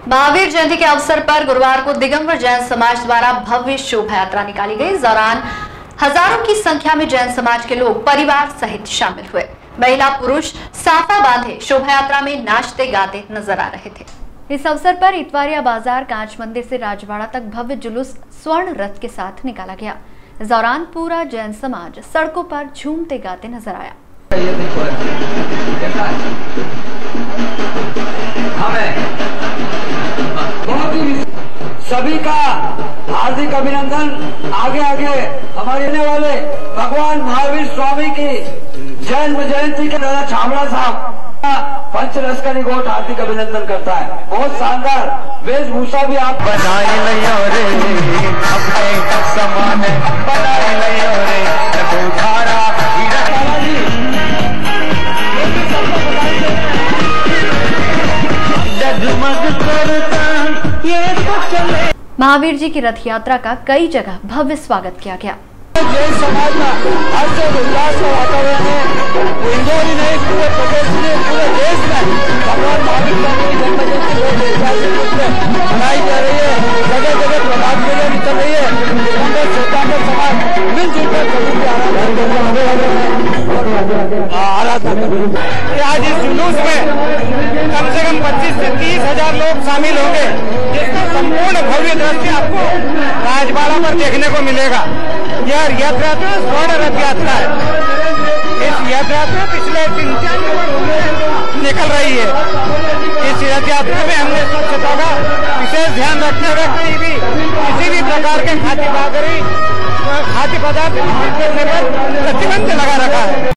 महावीर जयंती के अवसर पर गुरुवार को दिगंबर जैन समाज द्वारा भव्य शोभा यात्रा निकाली गई। इस दौरान हजारों की संख्या में जैन समाज के लोग परिवार सहित शामिल हुए। महिला पुरुष साफा बांधे शोभा यात्रा में नाचते गाते नजर आ रहे थे। इस अवसर पर इतवारिया बाजार कांच मंदिर से राजवाड़ा तक भव्य जुलूस स्वर्ण रथ के साथ निकाला गया। इस दौरान पूरा जैन समाज सड़कों पर झूमते गाते नजर आया। सभी का हार्दिक अभिनंदन। आगे आगे हमारे रहने वाले भगवान महावीर स्वामी की जन्म जयंती के दादा छाबड़ा साहब पंचरस का निगोट हार्दिक अभिनंदन करता है। बहुत शानदार वेशभूषा भी आप बनाए समान बनाए महावीर जी की रथ यात्रा का कई जगह भव्य स्वागत किया गया। जैन समाज में हर से उल्लास का वातावरण है। इंदौर ही नहीं, पूरे प्रदेश में, पूरे देश में भगवान महावीर स्वामी की जन्म जयंती मनाई जा रही है। जगह जगह प्रभात फेरी भी चल रही है। दिगंबर श्वेतांबर समाज मिलजुल कर प्रभु की आराधना। आज इस जुलूस में कम से कम 25 से 30 हजार लोग शामिल होंगे, जिसका संपूर्ण भव्य दृश्य आपको राजवाड़ा पर देखने को मिलेगा। यह रथ यात्रा स्वर्ण रथ यात्रा है। इस रथ यात्रा पिछले 3-4 वर्षों निकल रही है। इस रथ यात्रा में हमने स्वच्छता का विशेष ध्यान रखते हुए किसी भी प्रकार के खाद्य पदार्थ करने पर प्रतिबंध लगा रखा है।